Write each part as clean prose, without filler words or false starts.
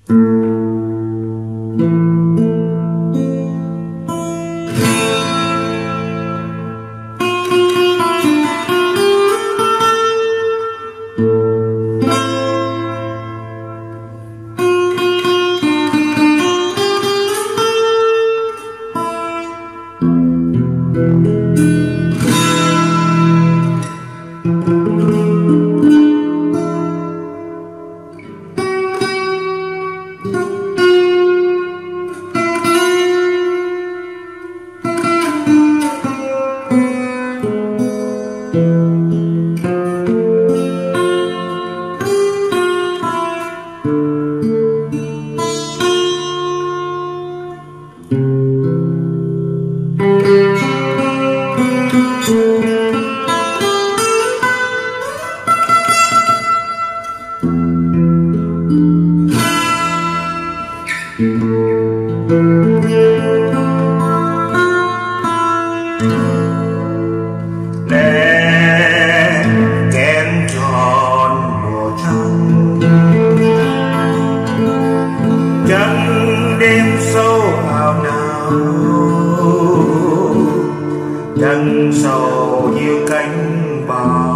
Trăng sầu như cánh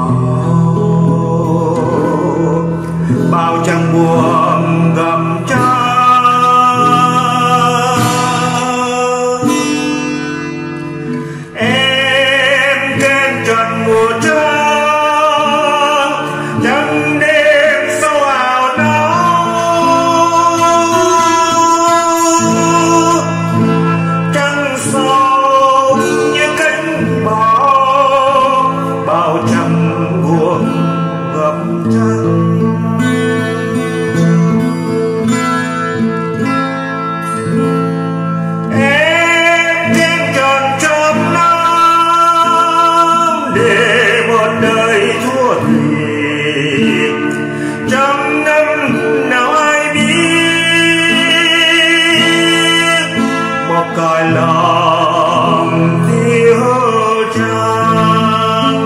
bao trăng buồn gầm trăng. Em khen trần mùa trăng, trăng đêm sâu ảo nắng, trăng sầu như cánh bao trăng buồn gầm trăng. Trăm năm nào ai biết một cõi lòng thiếu trăng.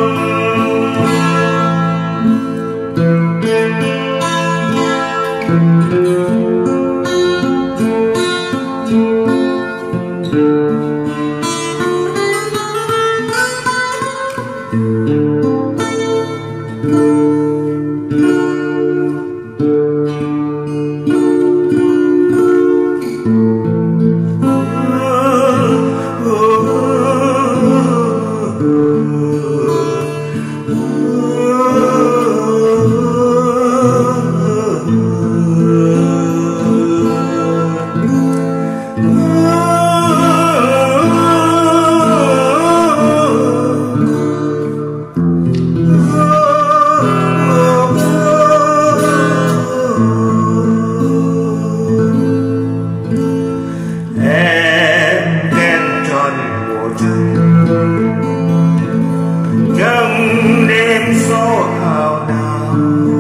Trăng đêm số ảo nào,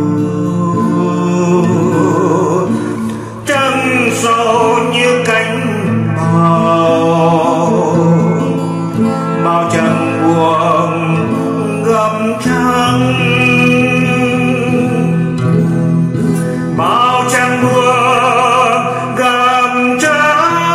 trăng sâu như cánh bao trăng buồn gầm trăng, bao trăng buồn gầm trăng.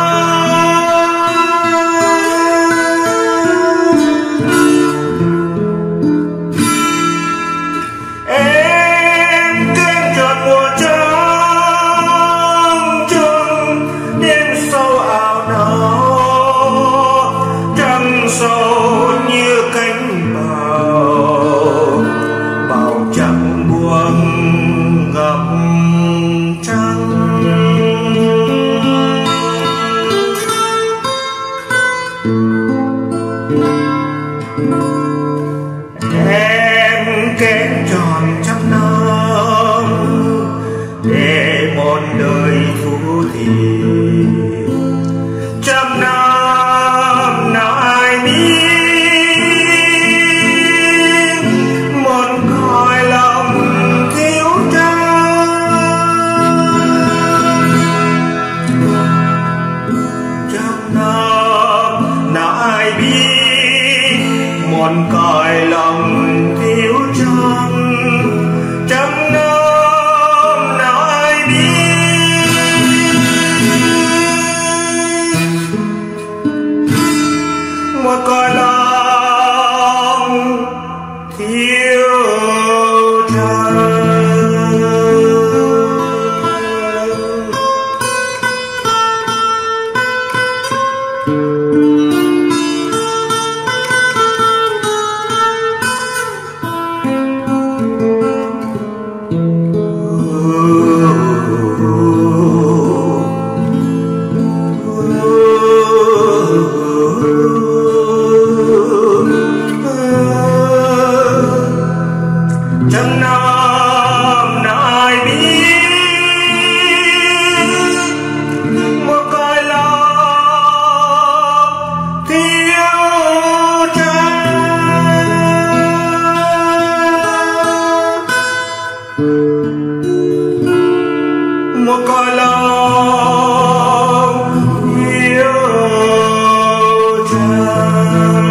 Sâu như cánh bao trăng buồn gầm trăng. Em kén tròn trăm năm để một đời thú thiền, trăm năm nào ai biết một cõi lòng thiếu trăng. Trăm năm nào ai biết một cõi lòng thiếu trăng. Trăm năm nào ai biết một cõi lòng yêu trần.